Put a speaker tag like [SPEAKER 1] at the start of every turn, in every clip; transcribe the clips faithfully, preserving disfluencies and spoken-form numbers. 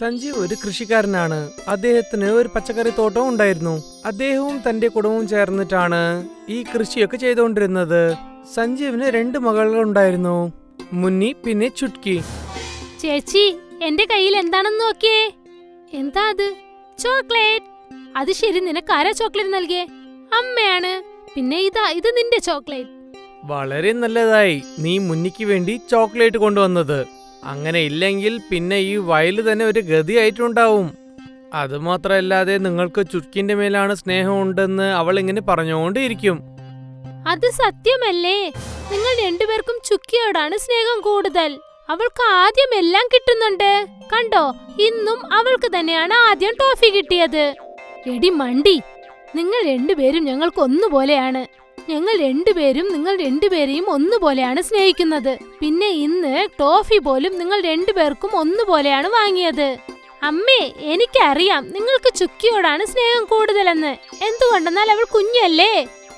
[SPEAKER 1] സഞ്ജീവ് ഒരു കൃഷിക്കാരനാണ്. അദ്ദേഹത്തിന് ഒരു പച്ചക്കറി തോട്ടവും ഉണ്ടായിരുന്നു. അദ്ദേഹവും തന്റെ കുടുംബവും ചേർന്നിട്ടാണ് ഈ കൃഷിയൊക്കെ ചെയ്തുകൊണ്ടിരുന്നത്. സഞ്ജീവിന് രണ്ട് മകളുകൾ ഉണ്ടായിരുന്നു, മുന്നി പിന്നെ ചുട്കി.
[SPEAKER 2] ചേച്ചി, എന്റെ കയ്യിൽ എന്താണെന്ന് നോക്കിയേ. എന്താ അത്? ചോക്ലേറ്റ്. അത് ശരി, നിനക്ക് ആരാ ചോക്ലേറ്റ് നൽകിയേ? അമ്മയാണ്. പിന്നെ ഇതാ, ഇത് നിന്റെ ചോക്ലേറ്റ്.
[SPEAKER 1] വളരെ നല്ലതായി നീ മുന്നിക്ക് വേണ്ടി ചോക്ലേറ്റ് കൊണ്ടുവന്നത്. അങ്ങനെ ഇല്ലെങ്കിൽ പിന്നെ ഈ വയല് തന്നെ ഒരു ഗതിയായിട്ടുണ്ടാവും. അതുമാത്രമല്ലാതെ നിങ്ങൾക്ക് ചുട്കിന്റെ മേലാണ് സ്നേഹമുണ്ടെന്ന് അവൾ ഇങ്ങനെ പറഞ്ഞുകൊണ്ടിരിക്കും.
[SPEAKER 2] അത് സത്യമല്ലേ? നിങ്ങൾ രണ്ടുപേർക്കും ചുക്കിയോടാണ് സ്നേഹം കൂടുതൽ. അവൾക്ക് ആദ്യം എല്ലാം കിട്ടുന്നുണ്ട്. കണ്ടോ, ഇന്നും അവൾക്ക് തന്നെയാണ് ആദ്യം ടോഫി കിട്ടിയത്. എടി മണ്ടി, നിങ്ങൾ രണ്ടുപേരും ഞങ്ങൾക്ക് ഒന്നുപോലെയാണ്. ഞങ്ങൾ രണ്ടുപേരും നിങ്ങൾ രണ്ടുപേരെയും ഒന്നുപോലെയാണ് സ്നേഹിക്കുന്നത്. പിന്നെ ഇന്ന് ടോഫി പോലും നിങ്ങൾ രണ്ടുപേർക്കും ഒന്നുപോലെയാണ് വാങ്ങിയത്. അമ്മേ, എനിക്കറിയാം നിങ്ങൾക്ക് ചുക്കിയോടാണ് സ്നേഹം കൂടുതലെന്ന്. എന്തുകൊണ്ടെന്നാൽ അവൾ കുഞ്ഞല്ലേ.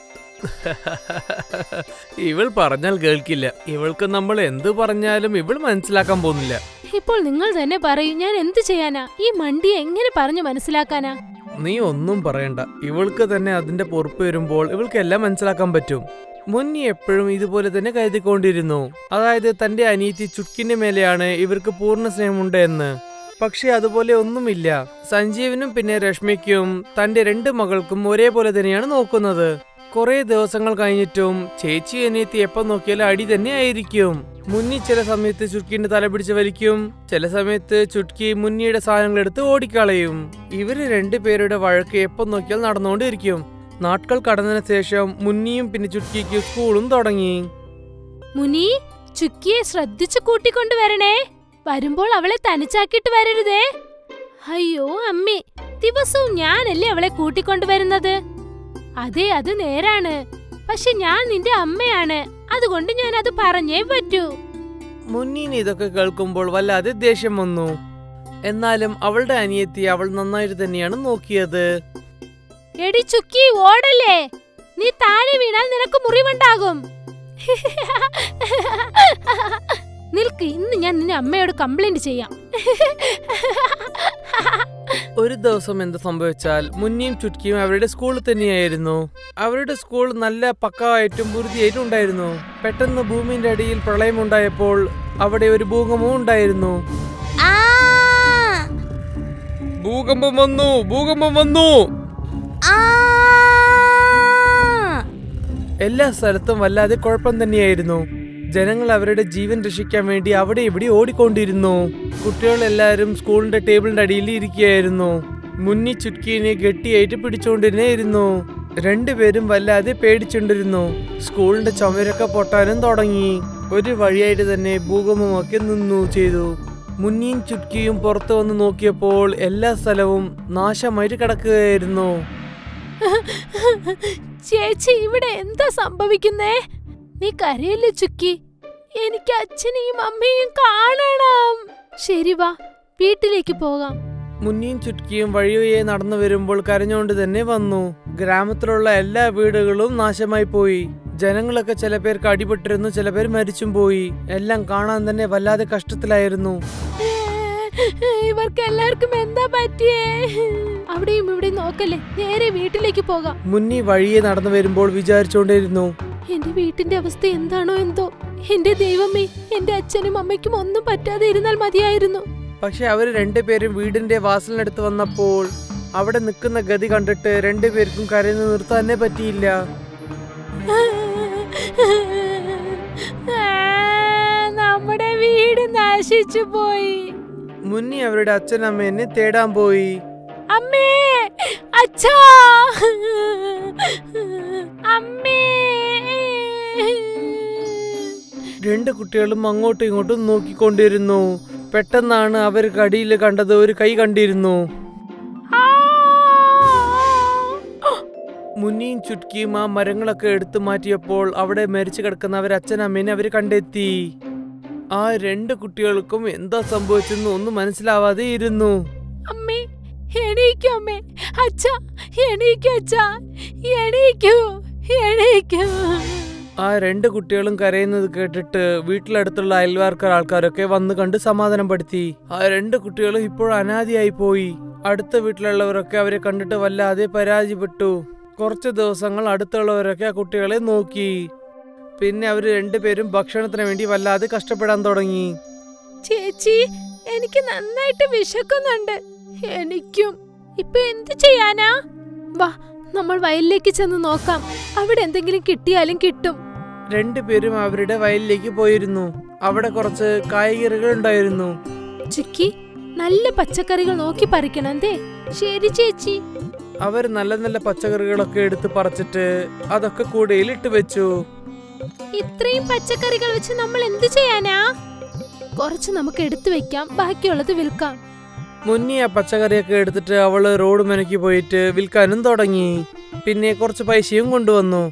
[SPEAKER 1] ഇവൾ പറഞ്ഞാൽ കേൾക്കില്ല. ഇവൾക്ക് നമ്മൾ എന്ത് പറഞ്ഞാലും ഇവൾ മനസ്സിലാക്കാൻ പോകുന്നില്ല.
[SPEAKER 2] ഇപ്പോൾ നിങ്ങൾ തന്നെ പറയൂ, ഞാൻ എന്ത് ചെയ്യാനാ? ഈ മണ്ടിയെ എങ്ങനെ പറഞ്ഞു മനസ്സിലാക്കാനാ?
[SPEAKER 1] നീ ഒന്നും പറയണ്ട. ഇവൾക്ക് തന്നെ അതിന്റെ പൊറുപ്പ് വരുമ്പോൾ ഇവൾക്ക് എല്ലാം മനസ്സിലാക്കാൻ പറ്റും. മുന്നി എപ്പോഴും ഇതുപോലെ തന്നെ കരുതിക്കൊണ്ടിരുന്നു, അതായത് തന്റെ അനിയത്തി ചുട്കിന്റെ മേലെയാണ് ഇവർക്ക് പൂർണ്ണ സ്നേഹമുണ്ട് എന്ന്. പക്ഷെ അതുപോലെ ഒന്നുമില്ല. സഞ്ജീവിനും പിന്നെ രശ്മിക്കും തന്റെ രണ്ട് മകൾക്കും ഒരേപോലെ തന്നെയാണ് നോക്കുന്നത്. കുറെ ദിവസങ്ങൾ കഴിഞ്ഞിട്ടും ചേച്ചി അനിയത്തി എപ്പം നോക്കിയാലും അടി തന്നെ ആയിരിക്കും. മുന്നി ചില സമയത്ത് ചുട്കിന്റെ തല പിടിച്ച് വലിക്കും, ചില സമയത്ത് ചുട്കി മുന്നിയുടെ സാധനങ്ങൾ എടുത്ത് ഓടിക്കളയും. ഇവര് രണ്ടുപേരുടെ വഴക്ക് എപ്പം നോക്കിയാൽ നടന്നുകൊണ്ടിരിക്കും. നാട്കൾ കടന്നതിന് ശേഷം മുന്നിയും പിന്നെ ചുട്കിക്ക് സ്കൂളും തുടങ്ങി.
[SPEAKER 2] മുനി, ചുക്കിയെ ശ്രദ്ധിച്ചു കൂട്ടിക്കൊണ്ടുവരണേ. വരുമ്പോൾ അവളെ തനിച്ചാക്കിട്ട് വരരുതേ. അയ്യോ അമ്മേ, ദിവസവും ഞാനല്ലേ അവളെ കൂട്ടിക്കൊണ്ടുവരുന്നത്. അതെ, അത് നേരാണ്. പക്ഷെ ഞാൻ നിന്റെ അമ്മയാണ്, അതുകൊണ്ട് ഞാൻ അത് പറഞ്ഞേ പറ്റൂ.
[SPEAKER 1] മുന്നീന് ഇതൊക്കെ കേൾക്കുമ്പോൾ വല്ലാതെ ദേഷ്യം വന്നു. എന്നാലും അവളുടെ അനിയത്തി അവൾ നന്നായിട്ട് തന്നെയാണ് നോക്കിയത്.
[SPEAKER 2] എടി ചുക്കി, ഓടല്ലേ. നീ താഴെ വീണാൽ നിനക്ക് മുറിവുണ്ടാകും. നിൽക്ക്, ഇന്ന് ഞാൻ നിന്റെ അമ്മയോട് കംപ്ലൈന്റ് ചെയ്യാം.
[SPEAKER 1] ഒരു ദിവസം എന്ത് സംഭവിച്ചാൽ മുന്നിയും ചുട്കിയും അവരുടെ സ്കൂളിൽ തന്നെയായിരുന്നു. അവരുടെ സ്കൂൾ നല്ല പക്കായിട്ടും വൃത്തിയായിട്ടും ഉണ്ടായിരുന്നു. പെട്ടെന്ന് ഭൂമിന്റെ അടിയിൽ പ്രളയം ഉണ്ടായപ്പോൾ അവിടെ ഒരു ഭൂകമ്പവും ഉണ്ടായിരുന്നു. ഭൂകമ്പം വന്നു, ഭൂകമ്പം വന്നു. എല്ലാ സ്ഥലത്തും വല്ലാതെ കുഴപ്പം തന്നെയായിരുന്നു. ജനങ്ങൾ അവരുടെ ജീവൻ രക്ഷിക്കാൻ വേണ്ടി അവിടെ ഇവിടെ ഓടിക്കൊണ്ടിരുന്നു. കുട്ടികളെല്ലാരും സ്കൂളിന്റെ ടേബിളിന്റെ അടിയിൽ ഇരിക്കുകയായിരുന്നു. മുന്നി ചുട്കിനെ ഗട്ടിയായിട്ട് പിടിച്ചുകൊണ്ടിരുന്നു. രണ്ടുപേരും വല്ലാതെ പേടിച്ചുകൊണ്ടിരുന്നു. സ്കൂളിന്റെ ചുമരൊക്കെ പൊട്ടാനും തുടങ്ങി. ഒരു വഴിയായിട്ട് തന്നെ ഭൂകമ്പമൊക്കെ നിന്നു ചെയ്തു. മുന്നിയും ചുട്കിയും പുറത്തു വന്ന് നോക്കിയപ്പോൾ എല്ലാ സ്ഥലവും നാശമായിട്ട് കിടക്കുകയായിരുന്നു.
[SPEAKER 2] ചേച്ചി, ഇവിടെ എന്താ സംഭവിക്കുന്നേ? നീ കരയല്ലേ ചുക്കി? എനിക്ക് അച്ഛനെയും അമ്മയും കാണണം. ശരി, വാ, വീട്ടിലേക്ക് പോകാം.
[SPEAKER 1] മുന്നിയും ചുട്കിയും വഴിയെ നടന്നു വരുമ്പോൾ കരഞ്ഞുകൊണ്ട് തന്നെ വന്നു. ഗ്രാമത്തിലുള്ള എല്ലാ വീടുകളും നാശമായി പോയി. ജനങ്ങളൊക്കെ ചില പേർക്ക് അടിപെട്ടിരുന്നു, ചില പേർ മരിച്ചും പോയി. എല്ലാം കാണാൻ തന്നെ വല്ലാതെ കഷ്ടത്തിലായിരുന്നു.
[SPEAKER 2] ഇവർക്ക് എല്ലാവർക്കും എന്താ പറ്റിയേ? അവിടെയും ഇവിടെയും നോക്കല്ലേ, നേരെ വീട്ടിലേക്ക് പോകാം.
[SPEAKER 1] മുന്നി വഴിയെ നടന്നു വരുമ്പോൾ വിചാരിച്ചോണ്ടിരുന്നു,
[SPEAKER 2] എന്റെ വീട്ടിന്റെ അവസ്ഥ എന്താണോ എന്തോ. എന്റെ ദൈവമേ, എന്റെ അച്ഛനും അമ്മയ്ക്കും ഒന്നും പറ്റാതെ ഇരുന്നാൽ മതിയായിരുന്നു.
[SPEAKER 1] പക്ഷെ അവര് രണ്ടുപേരും വീടിന്റെ വാസലിനടുത്ത് വന്നപ്പോൾ അവിടെ നിൽക്കുന്ന ഗതി കണ്ടിട്ട് രണ്ടുപേർക്കും കരഞ്ഞു നിർത്താൻ തന്നെ പറ്റിയില്ല.
[SPEAKER 2] നമ്മുടെ വീട് നശിച്ചു പോയി.
[SPEAKER 1] മുന്നി അവരുടെ അച്ഛനമ്മേനെ തേടാൻ പോയി.
[SPEAKER 2] അമ്മേ, അച്ഛാ, അമ്മേ.
[SPEAKER 1] രണ്ട് കുട്ടികളും അങ്ങോട്ടും ഇങ്ങോട്ടും നോക്കിക്കൊണ്ടിരുന്നു. പെട്ടെന്നാണ് അവർ കടിയിൽ കണ്ടത് ഒരു കൈ കണ്ടിരുന്നു. മുന്നിയും ചുട്കിയും ആ മരങ്ങളൊക്കെ എടുത്തു മാറ്റിയപ്പോൾ അവിടെ മരിച്ചു കിടക്കുന്ന അവർ അച്ഛനമ്മേനെ അവര് കണ്ടെത്തി. ആ രണ്ട് കുട്ടികൾക്കും എന്താ സംഭവിച്ചെന്ന് ഒന്നും മനസ്സിലാവാതെ ഇരുന്നു.
[SPEAKER 2] അമ്മേ, എണീക്കൂ അമ്മേ. അച്ഛാ, എണീക്കൂ അച്ഛാ, എണീക്കൂ, എണീക്കൂ.
[SPEAKER 1] ആ രണ്ട് കുട്ടികളും കരയുന്നത് കേട്ടിട്ട് വീട്ടിലടുത്തുള്ള അയൽവാർക്കാർ ആൾക്കാരൊക്കെ വന്ന് കണ്ട് സമാധാനപ്പെടുത്തി. ആ രണ്ട് കുട്ടികളും ഇപ്പോഴും അനാഥയായി പോയി. അടുത്ത വീട്ടിലുള്ളവരൊക്കെ അവരെ കണ്ടിട്ട് വല്ലാതെ പരാജയപ്പെട്ടു. കുറച്ച് ദിവസങ്ങൾ അടുത്തുള്ളവരൊക്കെ ആ കുട്ടികളെ നോക്കി. പിന്നെ അവര് രണ്ടുപേരും ഭക്ഷണത്തിന് വേണ്ടി വല്ലാതെ കഷ്ടപ്പെടാൻ തുടങ്ങി.
[SPEAKER 2] ചേച്ചി, എനിക്ക് നന്നായിട്ട് വിശക്കുന്നുണ്ട്. എനിക്കും. ഇപ്പൊ എന്ത് ചെയ്യാനാ? വാ, നമ്മൾ വയലിലേക്ക് ചെന്ന് നോക്കാം. അവിടെ എന്തെങ്കിലും കിട്ടിയാലും കിട്ടും.
[SPEAKER 1] രണ്ടുപേരും അവരുടെ വയലിലേക്ക് പോയിരുന്നു. അവിടെ കുറച്ച് കായ്കറികൾ ഉണ്ടായിരുന്നു.
[SPEAKER 2] ചുക്കി, നല്ല പച്ചക്കറികൾ നോക്കി പറിക്കണേ. ശരി ചേച്ചി.
[SPEAKER 1] അവർ നല്ല നല്ല പച്ചക്കറികളൊക്കെ എടുത്ത് പറിച്ചിട്ട് അതൊക്കെ കൂടയിൽ ഇട്ട് വെച്ചു.
[SPEAKER 2] ഇത്രയും പച്ചക്കറികൾ വെച്ച് നമ്മൾ എന്ത് ചെയ്യാനാ? കുറച്ച് നമുക്ക് എടുത്തു വെക്കാം, ബാക്കിയുള്ളത് വിൽക്കാം.
[SPEAKER 1] മുന്നേ ആ പച്ചക്കറിയൊക്കെ എടുത്തിട്ട് അവള് റോഡ് മെനക്കി പോയിട്ട് വിൽക്കാനും തുടങ്ങി. പിന്നെ കുറച്ച് പൈസയും കൊണ്ടുവന്നു.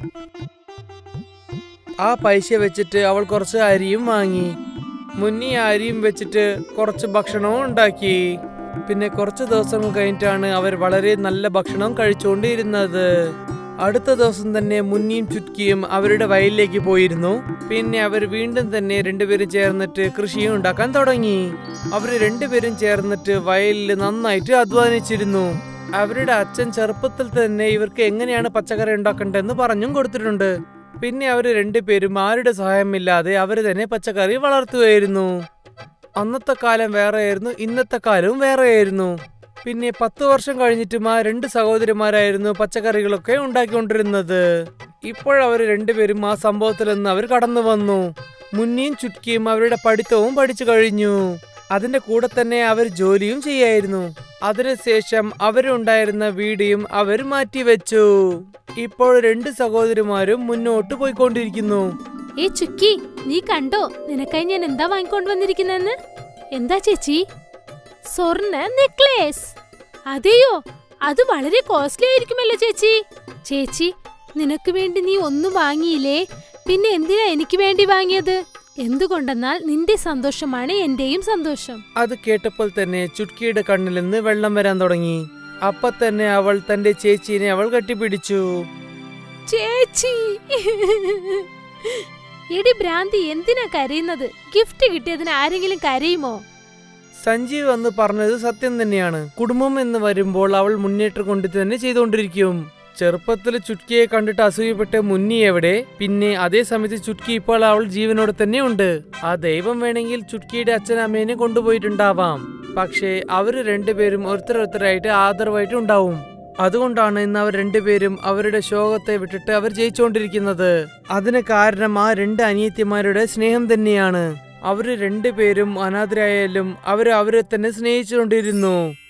[SPEAKER 1] ആ പൈസ വെച്ചിട്ട് അവൾ കുറച്ച് അരിയും വാങ്ങി. മുന്നേ അരിയും വെച്ചിട്ട് കുറച്ച് ഭക്ഷണവും ഉണ്ടാക്കി. പിന്നെ കുറച്ച് ദിവസങ്ങൾ കഴിഞ്ഞിട്ടാണ് അവർ വളരെ നല്ല ഭക്ഷണം കഴിച്ചുകൊണ്ടിരുന്നത്. അടുത്ത ദിവസം തന്നെ മുന്നിയും ചുറ്റിയും അവരുടെ വയലിലേക്ക് പോയിരുന്നു. പിന്നെ അവർ വീണ്ടും തന്നെ രണ്ടുപേരും ചേർന്നിട്ട് കൃഷിയും ഉണ്ടാക്കാൻ തുടങ്ങി. അവര് രണ്ടുപേരും ചേർന്നിട്ട് വയലിൽ നന്നായിട്ട് അധ്വാനിച്ചിരുന്നു. അവരുടെ അച്ഛൻ ചെറുപ്പത്തിൽ തന്നെ ഇവർക്ക് എങ്ങനെയാണ് പച്ചക്കറി ഉണ്ടാക്കേണ്ടതെന്ന് പറഞ്ഞും കൊടുത്തിട്ടുണ്ട്. പിന്നെ അവര് രണ്ടുപേരും ആരുടെ സഹായമില്ലാതെ അവര് തന്നെ പച്ചക്കറി വളർത്തുകയായിരുന്നു. അന്നത്തെ കാലം വേറെയായിരുന്നു, ഇന്നത്തെ കാലവും വേറെയായിരുന്നു. പിന്നെ പത്ത് വർഷം കഴിഞ്ഞിട്ടും ആ രണ്ട് സഹോദരിമാരായിരുന്നു പച്ചക്കറികളൊക്കെ ഉണ്ടാക്കിക്കൊണ്ടിരുന്നത്. ഇപ്പോഴവർ രണ്ടുപേരും ആ സംഭവത്തിൽ നിന്ന് അവർ കടന്നു വന്നു. മുന്നിയും ചുറ്റിയും അവരുടെ പഠിത്തവും പഠിച്ചു കഴിഞ്ഞു. അതിന്റെ കൂടെ തന്നെ അവർ ജോലിയും ചെയ്യായിരുന്നു. അതിനുശേഷം അവരുണ്ടായിരുന്ന വീടിയും അവർ മാറ്റിവെച്ചു. ഇപ്പോൾ രണ്ട് സഹോദരിമാരും മുന്നോട്ട് പോയിക്കൊണ്ടിരിക്കുന്നു.
[SPEAKER 2] ഏ ചുക്കി, നീ കണ്ടോ നിനക്കായി ഞാൻ എന്താ വാങ്ങിക്കൊണ്ട് വന്നിരിക്കുന്നെന്ന്? എന്താ ചേച്ചി? സ്വർണ്ണ നെക്ലേസ്. അതെയോ? അത് വളരെ കോസ്റ്റ്ലി ആയിരിക്കുമല്ലോ ചേച്ചി. ചേച്ചി, നിനക്ക് വേണ്ടി നീ ഒന്നും വാങ്ങിയില്ലേ? പിന്നെ എന്തിനാ എനിക്ക് വേണ്ടി വാങ്ങിയത്? എന്തുകൊണ്ടെന്നാൽ നിന്റെ സന്തോഷമാണ് എന്റെയും സന്തോഷം.
[SPEAKER 1] അത് കേട്ടപ്പോൾ തന്നെ ചുട്കിയുടെ കണ്ണിൽ നിന്ന് വെള്ളം വരാൻ തുടങ്ങി. അപ്പൊ തന്നെ അവൾ തന്റെ ചേച്ചീനെ അവൾ കെട്ടിപ്പിടിച്ചു.
[SPEAKER 2] ചേച്ചി, എടി ഭ്രാന്തി, എന്തിനാ കരയുന്നത്? ഗിഫ്റ്റ് കിട്ടിയതിന് ആരെങ്കിലും കരയുമോ?
[SPEAKER 1] സഞ്ജീവ് എന്ന് പറഞ്ഞത് സത്യം തന്നെയാണ്. കുടുംബം എന്ന് വരുമ്പോൾ അവൾ മുന്നേറ്റം കൊണ്ട് തന്നെ ചെയ്തുകൊണ്ടിരിക്കും. ചെറുപ്പത്തിൽ ചുട്കിയെ കണ്ടിട്ട് അസൂയപ്പെട്ട മുന്നി എവിടെ? പിന്നെ അതേ സമയത്ത് ചുട്കി ഇപ്പോൾ അവൾ ജീവനോടെ തന്നെ ഉണ്ട്. ആ ദൈവം വേണമെങ്കിൽ ചുട്കിയുടെ അച്ഛനമ്മേനെ കൊണ്ടുപോയിട്ടുണ്ടാവാം. പക്ഷേ അവര് രണ്ടുപേരും ഒരുത്തരൊരുത്തരായിട്ട് ആദരവായിട്ട് ഉണ്ടാവും. അതുകൊണ്ടാണ് ഇന്ന് അവർ രണ്ടുപേരും അവരുടെ ശോകത്തെ വിട്ടിട്ട് അവർ ജയിച്ചുകൊണ്ടിരിക്കുന്നത്. അതിന് കാരണം ആ രണ്ട് അനിയത്തിമാരുടെ സ്നേഹം തന്നെയാണ്. അവര് രണ്ടുപേരും അനാഥരായാലും അവര് അവരെ തന്നെ സ്നേഹിച്ചുകൊണ്ടിരുന്നു.